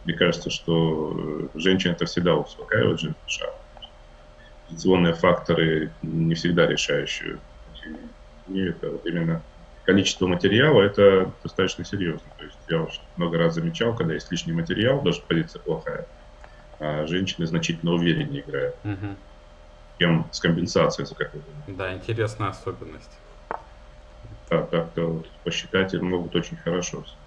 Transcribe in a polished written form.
Мне кажется, что женщин это всегда успокаивает жизнь душа. Позиционные факторы не всегда решающие. И это вот именно количество материала, это достаточно серьезно. То есть я очень много раз замечал, когда есть лишний материал, даже позиция плохая, а женщины значительно увереннее играют, Мгм. чем с компенсацией, за как вы думаете. Да, интересная особенность. Так, так-то вот посчитать могут очень хорошо.